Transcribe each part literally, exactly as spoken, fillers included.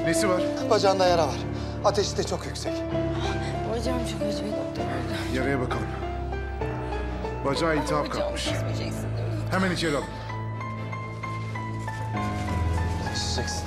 Nesi var? Bacağında yara var. Ateşi de çok yüksek. Bacağım çok acıyor doktor. Yaraya bakalım. Bacağı iltihap kapmış. Hemen içeri alın. Taşıyacaksın.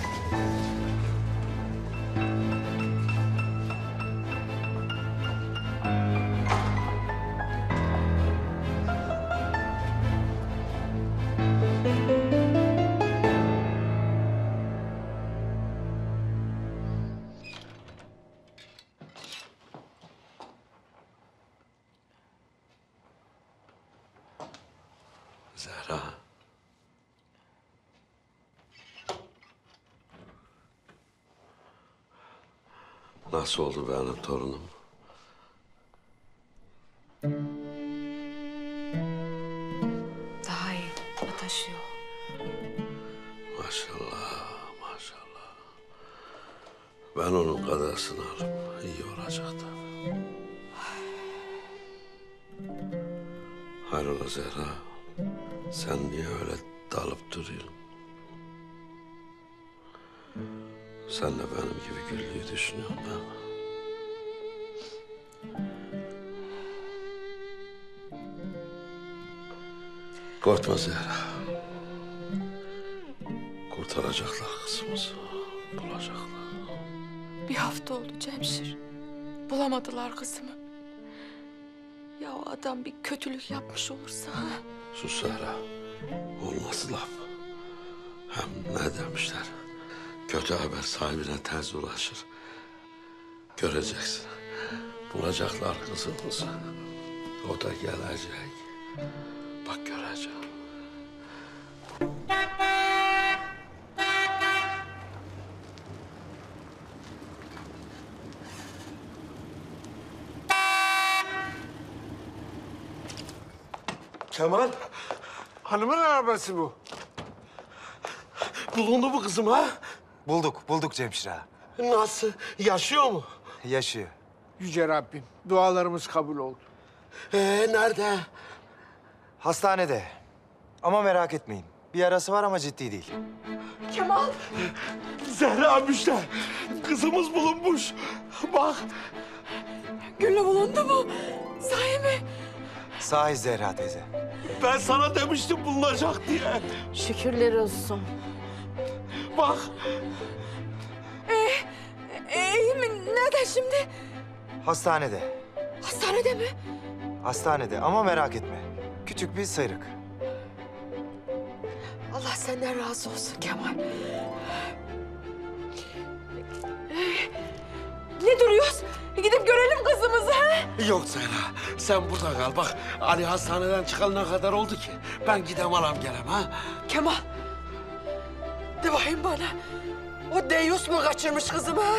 Zehra. Nasıl oldu benim torunum? Daha iyi. Taşıyor. Maşallah, maşallah. Ben onun kadasını alıp iyi olacaktı. Hayrola Zehra? Sen niye öyle dalıp duruyorsun? Sen de benim gibi güllüğü düşünüyorsun değil mi? Korkma Zehra. Kurtaracaklar kızımızı. Bulacaklar. Bir hafta oldu Cemşir. Bulamadılar kızımı. Ya o adam bir kötülük yapmış olursa ha? Sus Zehra. O nasıl laf? Hem ne demişler? Kötü haber sahibine tez ulaşır. Göreceksin. Bulacaklar kızımızı. O da gelecek. Bak göreceğim. Kemal, hanımın arabası bu. Bulundu mu kızım ha? Bulduk, bulduk Cemşir ağa. Nasıl? Yaşıyor mu? Yaşıyor. Yüce Rabbim, dualarımız kabul oldu. Ee, nerede? Hastanede. Ama merak etmeyin. Bir yarası var ama ciddi değil. Kemal! Zehra müjde. Kızımız bulunmuş. Bak. Güllü bulundu mu? Sahi mi? Sahi Zehra teyze. Ben sana demiştim bulunacak diye. Şükürler olsun. Bak. Ee, iyi mi? Nerede şimdi? Hastanede. Hastanede mi? Hastanede ama merak etme. Küçük bir sıyrık. Allah senden razı olsun Kemal. Ee, ne duruyoruz? Gidip görelim kızımızı ha? Yok Zehra, sen burada kal. Bak Ali hastaneden çıkalına kadar oldu ki. Ben gidem alam gelem ha. Kemal. De bakayım bana. O Deyus mu kaçırmış kızımı ha?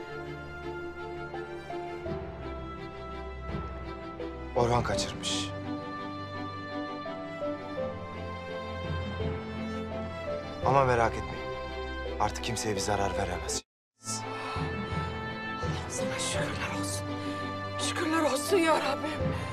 Orhan kaçırmış. Ama merak etmeyin. Artık kimseye bir zarar veremez. Sana şükürler olsun. Şükürler olsun ya Rabbim.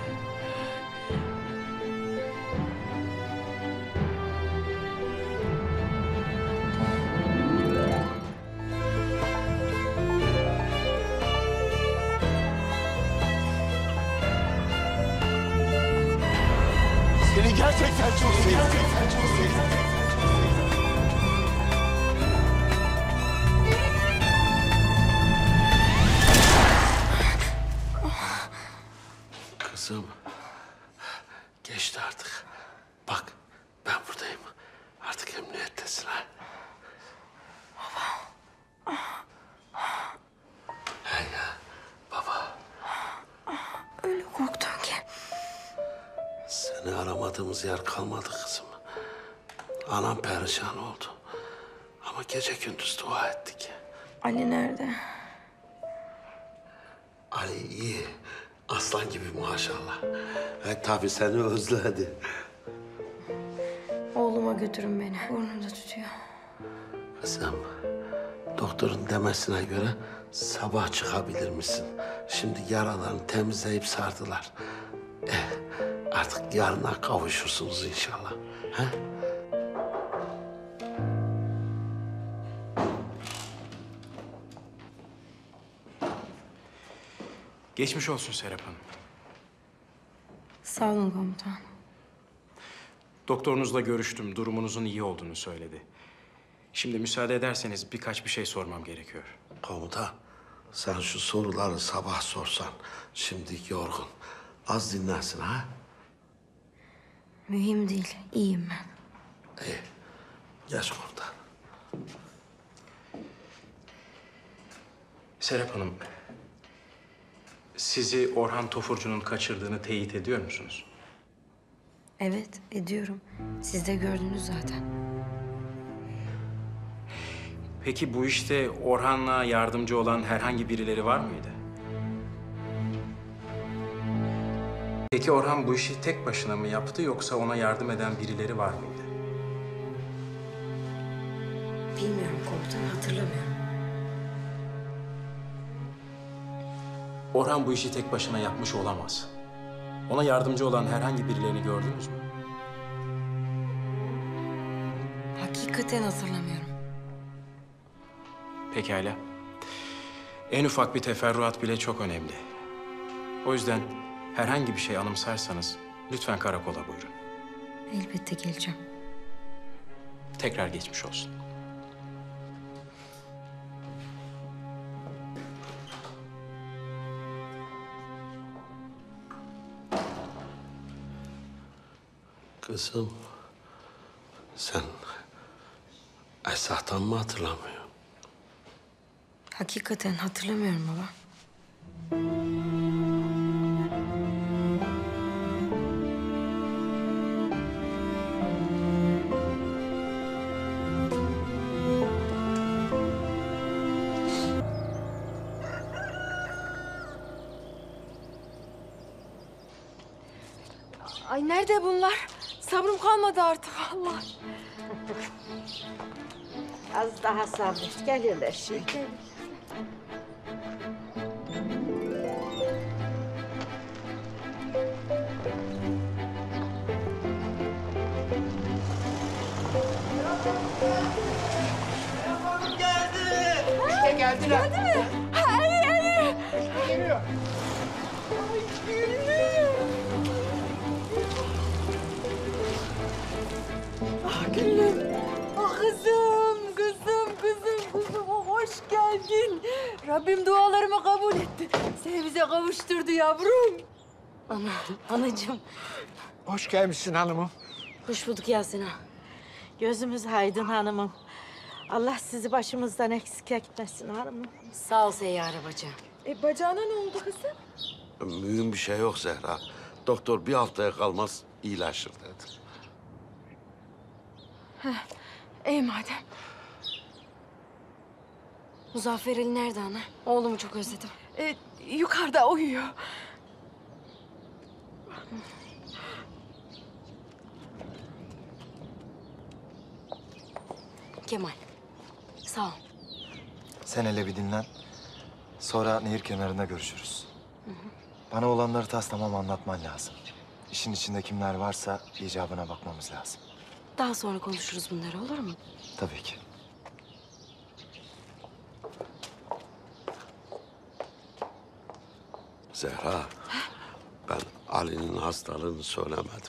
Seni gerçekten çok seviyorum. Gerçekten çok seviyorum. Kızım. Geçti artık. Bak ben buradayım. Artık emniyettesin ha. Baba. He ya baba. Öyle korktun ki. Seni aramadığımız yer kalmadı kızım. Anam perişan oldu. Ama gece gündüz dua ettik. Ali nerede? Ali iyi. Aslan gibi maşallah. E, tabii seni özledi. Oğluma götürün beni. Burnumda tutuyor. Kızım, doktorun demesine göre sabah çıkabilir misin? Şimdi yaralarını temizleyip sardılar. Eh, artık yarına kavuşursunuz inşallah. He? Geçmiş olsun Serap Hanım. Sağ olun komutan. Doktorunuzla görüştüm. Durumunuzun iyi olduğunu söyledi. Şimdi müsaade ederseniz birkaç bir şey sormam gerekiyor. Komutan, sen şu soruları sabah sorsan. Şimdi yorgun. Az dinlensin ha? Mühim değil. İyiyim ben. İyi. Geç komutan. Serap Hanım, sizi Orhan Tofurcu'nun kaçırdığını teyit ediyor musunuz? Evet, ediyorum. Siz de gördünüz zaten. Peki bu işte Orhan'la yardımcı olan herhangi birileri var mıydı? Peki Orhan bu işi tek başına mı yaptı yoksa ona yardım eden birileri var mıydı? Bilmiyorum komutan, hatırlamıyorum. Orhan bu işi tek başına yapmış olamaz. Ona yardımcı olan herhangi birilerini gördünüz mü? Hakikaten hatırlamıyorum. Pekala. En ufak bir teferruat bile çok önemli. O yüzden herhangi bir şey anımsarsanız lütfen karakola buyurun. Elbette geleceğim. Tekrar geçmiş olsun. Kızım, sen Esat'tan mı hatırlamıyorsun? Hakikaten hatırlamıyorum baba. Ay nerede bunlar? Sabrım kalmadı artık Allah. Az daha sabret. Gelirler şimdi. İşte geldiler. Geldi mi? Ha, iyi iyi. Geliyor. Ay Güllü. Ah Güllüm. Ah kızım, kızım, kızım, kızım. Oh, hoş geldin. Rabbim dualarımı kabul etti. Seni bize kavuşturdu yavrum. Ana, anacığım. Hoş gelmişsin hanımım. Hoş bulduk Yasin ağa. Gözümüz aydın hanımım. Allah sizi başımızdan eksik etmesin hanımım. Sağ ol Seyyare bacı. E bacağına ne oldu kızım? Mühim bir şey yok Zehra. Doktor bir haftaya kalmaz iyileşir dedi. İyi madem. Muzaffer Ali nerede ana? Oğlumu çok özledim. E, yukarıda uyuyor. Kemal. Sağ ol. Sen hele bir dinlen. Sonra nehir kenarında görüşürüz. Bana olanları tas tamam anlatman lazım. İşin içinde kimler varsa icabına bakmamız lazım. Daha sonra konuşuruz bunları, olur mu? Tabii ki. Zehra, ben Ali'nin hastalığını söylemedim.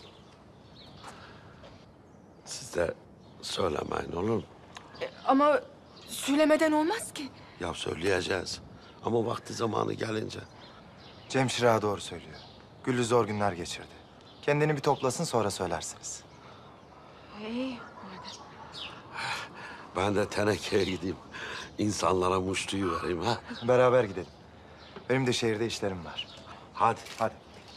Siz de söylemeyin olur mu? Ama söylemeden olmaz ki. Ya söyleyeceğiz. Ama vakti zamanı gelince. Cemşir ağa doğru söylüyor. Güllü zor günler geçirdi. Kendini bir toplasın sonra söylersiniz. İyi. Ben de tenekeye gideyim. İnsanlara muştuyu vereyim ha. Beraber gidelim. Benim de şehirde işlerim var. Hadi. Hadi.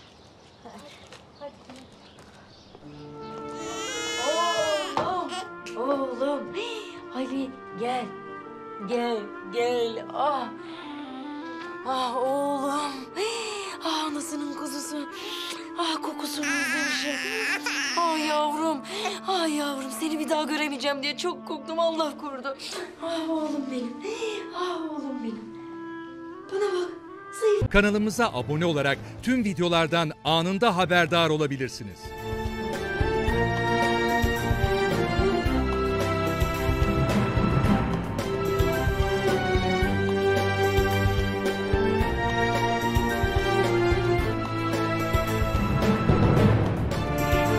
Oğlum. Ali gel. Gel, gel. Ah. Ah oğlum. Ah anasının kuzusu. Ah kokusunu özlemişim. Ah yavrum. Ah yavrum seni bir daha göremeyeceğim diye çok korktum. Allah korudu. Ah oğlum benim. Ah oğlum benim. Bana bak. Zayıf. Kanalımıza abone olarak tüm videolardan anında haberdar olabilirsiniz.